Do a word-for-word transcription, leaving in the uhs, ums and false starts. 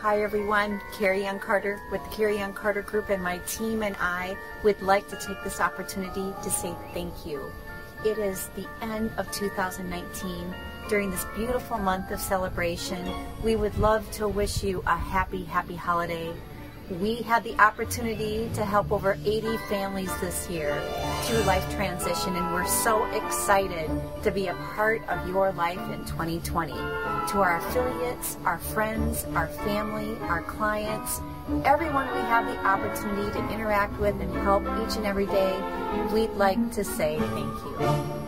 Hi everyone, Cari Carter with the Cari Carter Group, and my team and I would like to take this opportunity to say thank you. It is the end of two thousand nineteen. During this beautiful month of celebration, we would love to wish you a happy, happy holiday. We had the opportunity to help over eighty families this year through life transition, and we're so excited to be a part of your life in twenty twenty. To our affiliates, our friends, our family, our clients, everyone we have the opportunity to interact with and help each and every day, we'd like to say thank you.